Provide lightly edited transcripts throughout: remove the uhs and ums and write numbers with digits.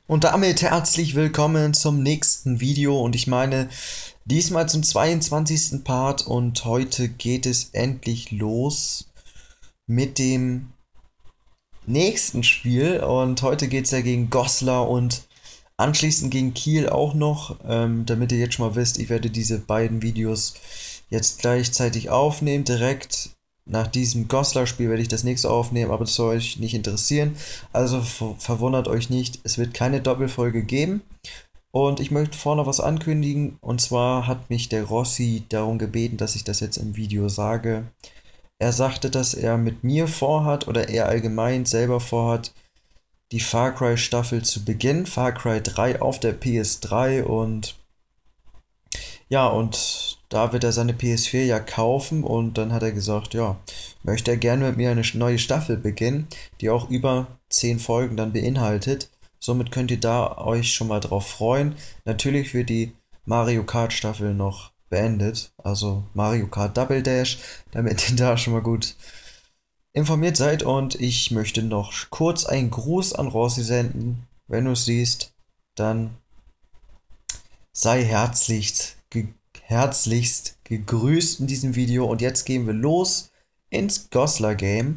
Und damit herzlich willkommen zum nächsten Video und ich meine diesmal zum 22. Part und heute geht es endlich los mit dem nächsten Spiel und heute geht es ja gegen Goslar und anschließend gegen Kiel auch noch, damit ihr jetzt schon mal wisst, ich werde diese beiden Videos jetzt gleichzeitig aufnehmen, direkt nach diesem Goslar-Spiel werde ich das nächste aufnehmen, aber das soll euch nicht interessieren. Also verwundert euch nicht, es wird keine Doppelfolge geben. Und ich möchte vorne was ankündigen. Und zwar hat mich der Rossi darum gebeten, dass ich das jetzt im Video sage. Er sagte, dass er mit mir vorhat oder er allgemein selber vorhat, die Far Cry Staffel zu beginnen. Far Cry 3 auf der PS3 und ja, und da wird er seine PS4 ja kaufen und dann hat er gesagt, ja, möchte er gerne mit mir eine neue Staffel beginnen, die auch über 10 Folgen dann beinhaltet. Somit könnt ihr da euch schon mal drauf freuen. Natürlich wird die Mario Kart Staffel noch beendet, also Mario Kart Double Dash, damit ihr da schon mal gut informiert seid. Und ich möchte noch kurz einen Gruß an Rossi senden. Wenn du es siehst, dann sei herzlichst gegrüßt in diesem Video. Und jetzt gehen wir los ins Goslar Game.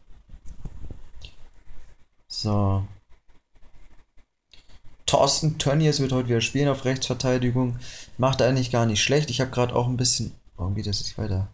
So. Thorsten Tönnies wird heute wieder spielen auf Rechtsverteidigung. Macht eigentlich gar nicht schlecht. Ich habe gerade auch ein bisschen... Warum geht das nicht weiter?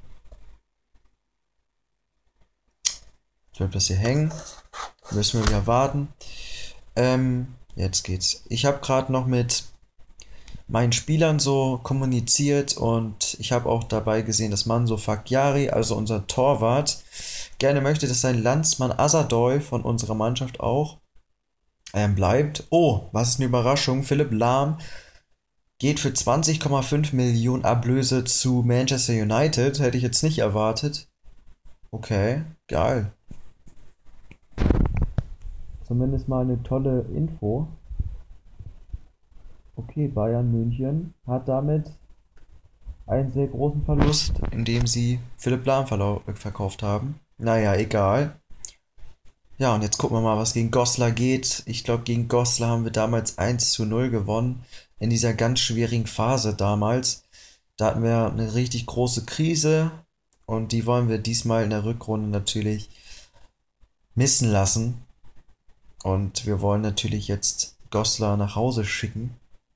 Bleibt das hier hängen. Müssen wir wieder warten. Jetzt geht's. Ich habe gerade noch mit meinen Spielern so kommuniziert und ich habe auch dabei gesehen, dass Manso Fakjari, also unser Torwart, gerne möchte, dass sein Landsmann Asadoy von unserer Mannschaft auch bleibt. Oh, was ist eine Überraschung. Philipp Lahm geht für 20,5 Millionen Ablöse zu Manchester United. Hätte ich jetzt nicht erwartet. Okay, geil. Zumindest mal eine tolle Info. Okay, Bayern München hat damit einen sehr großen Verlust, indem sie Philipp Lahm verkauft haben. Naja, egal. Ja, und jetzt gucken wir mal, was gegen Goslar geht. Ich glaube, gegen Goslar haben wir damals 1:0 gewonnen. In dieser ganz schwierigen Phase damals. Da hatten wir eine richtig große Krise. Und die wollen wir diesmal in der Rückrunde natürlich missen lassen. Und wir wollen natürlich jetzt Goslar nach Hause schicken.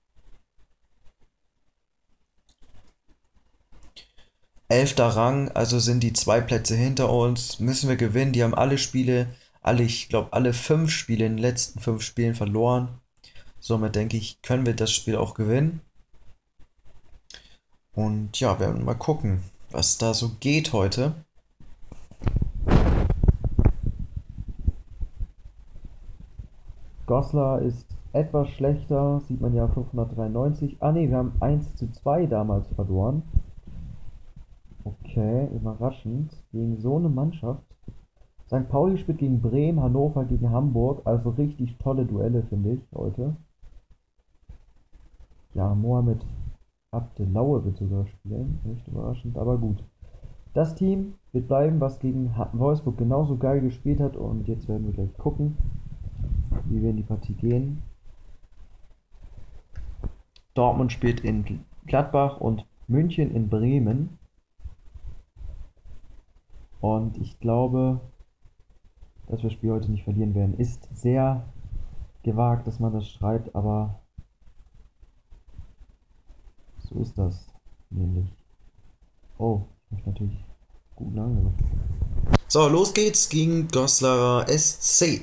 11. Rang, also sind die 2 Plätze hinter uns. Müssen wir gewinnen. Die haben alle Spiele, ich glaube, alle 5 Spiele in den letzten 5 Spielen verloren. Somit denke ich, können wir das Spiel auch gewinnen. Und ja, wir werden mal gucken, was da so geht heute. Goslar ist etwas schlechter, sieht man ja 593. Ah ne, wir haben 1:2 damals verloren. Okay, überraschend. Gegen so eine Mannschaft. St. Pauli spielt gegen Bremen, Hannover gegen Hamburg. Also richtig tolle Duelle, finde ich, heute. Ja, Mohamed Abdelaue wird sogar spielen. Nicht überraschend, aber gut. Das Team wird bleiben, was gegen Wolfsburg genauso geil gespielt hat. Und jetzt werden wir gleich gucken, wie wir in die Partie gehen. Dortmund spielt in Gladbach und München in Bremen. Und ich glaube, dass wir das Spiel heute nicht verlieren werden. Ist sehr gewagt, dass man das schreibt, aber so ist das nämlich. Oh, ich möchte natürlich guten Angriff. So, los geht's gegen Goslarer SC.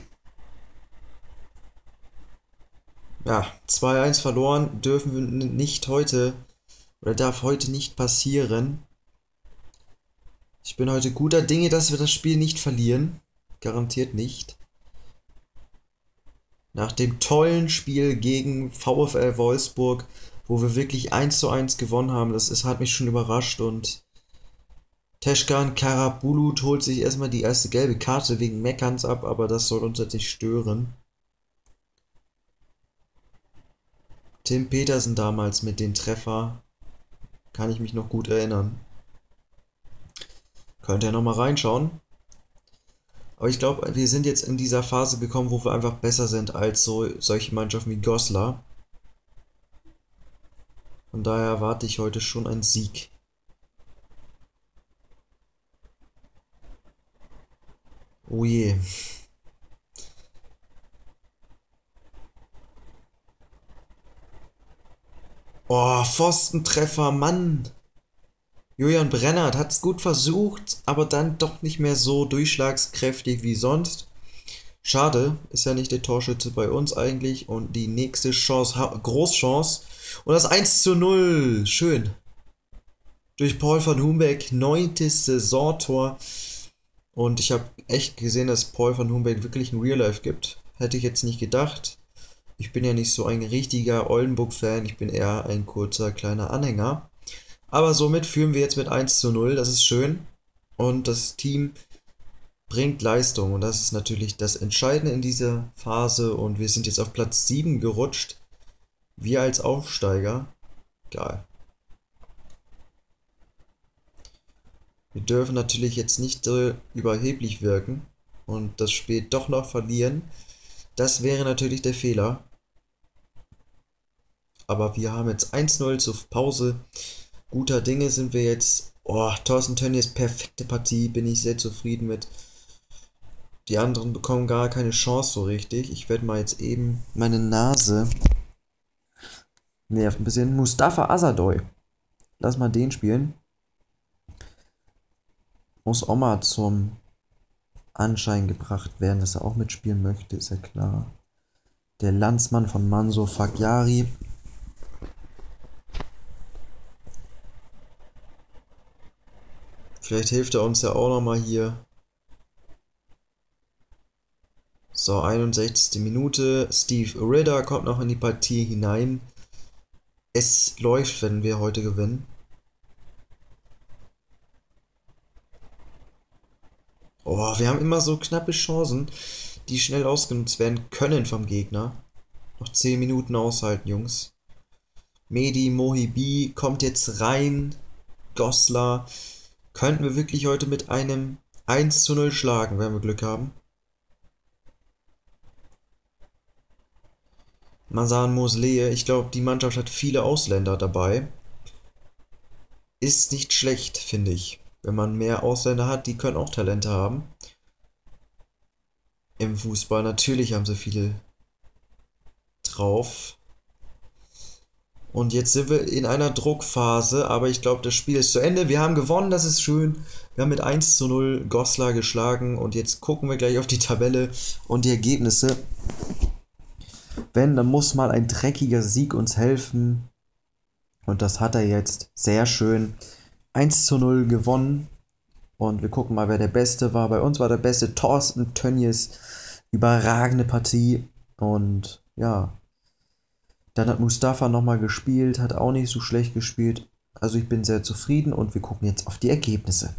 Ja, 2:1 verloren, dürfen wir nicht heute, oder darf heute nicht passieren. Ich bin heute guter Dinge, dass wir das Spiel nicht verlieren. Garantiert nicht. Nach dem tollen Spiel gegen VfL Wolfsburg, wo wir wirklich 1:1 gewonnen haben, hat mich schon überrascht. Und Teşkan Karabulut holt sich erstmal die erste gelbe Karte wegen Meckerns ab, aber das soll uns jetzt nicht stören. Tim Petersen damals mit dem Treffer, kann ich mich noch gut erinnern. Könnt ihr nochmal reinschauen. Aber ich glaube, wir sind jetzt in dieser Phase gekommen, wo wir einfach besser sind als solche Mannschaften wie Goslar. Von daher erwarte ich heute schon einen Sieg. Oh je. Oh, Pfostentreffer, Mann. Julian Brennert hat es gut versucht, aber dann doch nicht mehr so durchschlagskräftig wie sonst. Schade, ist ja nicht der Torschütze bei uns eigentlich. Und die nächste Chance, Großchance. Und das 1:0. Schön. Durch Paul van Humbeck, 9. Saisontor. Und ich habe echt gesehen, dass Paul van Humbeck wirklich ein Real Life gibt. Hätte ich jetzt nicht gedacht. Ich bin ja nicht so ein richtiger Oldenburg-Fan, ich bin eher ein kurzer kleiner Anhänger. Aber somit führen wir jetzt mit 1:0, das ist schön. Und das Team bringt Leistung und das ist natürlich das Entscheidende in dieser Phase. Und wir sind jetzt auf Platz 7 gerutscht. Wir als Aufsteiger. Geil. Wir dürfen natürlich jetzt nicht überheblich wirken und das Spiel doch noch verlieren. Das wäre natürlich der Fehler. Aber wir haben jetzt 1:0 zur Pause. Guter Dinge sind wir jetzt. Oh, Thorsten Tönnies, perfekte Partie. Bin ich sehr zufrieden mit. Die anderen bekommen gar keine Chance so richtig. Ich werde mal jetzt eben meine Nase nervt ein bisschen. Mustafa Asadoy. Lass mal den spielen. Muss auch mal zum Anschein gebracht werden, dass er auch mitspielen möchte, ist ja klar. Der Landsmann von Manso Fagyari. Vielleicht hilft er uns ja auch nochmal hier. So, 61. Minute. Steve Ridder kommt noch in die Partie hinein. Es läuft, wenn wir heute gewinnen. Oh, wir haben immer so knappe Chancen, die schnell ausgenutzt werden können vom Gegner. Noch 10 Minuten aushalten, Jungs. Mehdi Mohibi kommt jetzt rein. Goslar. Könnten wir wirklich heute mit einem 1:0 schlagen, wenn wir Glück haben. Masan Mosleh, ich glaube, die Mannschaft hat viele Ausländer dabei. Ist nicht schlecht, finde ich. Wenn man mehr Ausländer hat, die können auch Talente haben. Im Fußball natürlich haben sie viele drauf. Und jetzt sind wir in einer Druckphase, aber ich glaube, das Spiel ist zu Ende. Wir haben gewonnen, das ist schön. Wir haben mit 1:0 Goslar geschlagen und jetzt gucken wir gleich auf die Tabelle und die Ergebnisse. Wenn, dann muss mal ein dreckiger Sieg uns helfen. Und das hat er jetzt. Sehr schön. 1:0 gewonnen. Und wir gucken mal, wer der Beste war. Bei uns war der Beste Thorsten Tönnies. Überragende Partie. Und ja. Dann hat Mustafa nochmal gespielt. Hat auch nicht so schlecht gespielt. Also ich bin sehr zufrieden. Und wir gucken jetzt auf die Ergebnisse.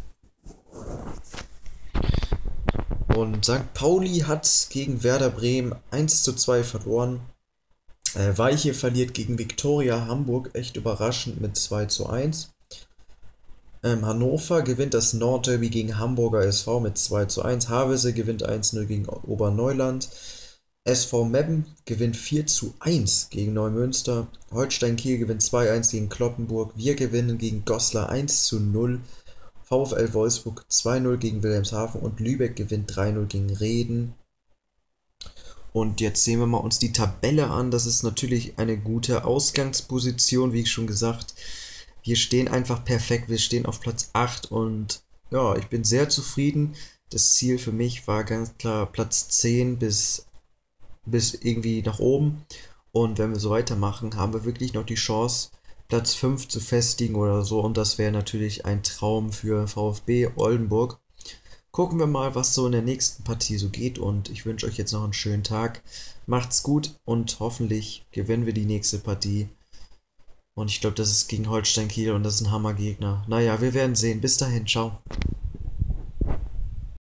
Und St. Pauli hat gegen Werder Bremen 1:2 verloren. Weiche verliert gegen Viktoria Hamburg echt überraschend mit 2:1. Hannover gewinnt das Nordderby gegen Hamburger SV mit 2:1. Havelse gewinnt 1:0 gegen Oberneuland. SV Meppen gewinnt 4:1 gegen Neumünster. Holstein Kiel gewinnt 2:1 gegen Cloppenburg. Wir gewinnen gegen Goslar 1:0. VfL Wolfsburg 2:0 gegen Wilhelmshaven und Lübeck gewinnt 3:0 gegen Reden. Und jetzt sehen wir mal uns die Tabelle an. Das ist natürlich eine gute Ausgangsposition, wie ich schon gesagt. Wir stehen einfach perfekt. Wir stehen auf Platz 8 und ja, ich bin sehr zufrieden. Das Ziel für mich war ganz klar Platz 10 bis irgendwie nach oben. Und wenn wir so weitermachen, haben wir wirklich noch die Chance, Platz 5 zu festigen oder so. Und das wäre natürlich ein Traum für VfB Oldenburg. Gucken wir mal, was so in der nächsten Partie so geht. Und ich wünsche euch jetzt noch einen schönen Tag. Macht's gut und hoffentlich gewinnen wir die nächste Partie. Und ich glaube, das ist gegen Holstein Kiel und das ist ein Hammergegner. Naja, wir werden sehen. Bis dahin, ciao.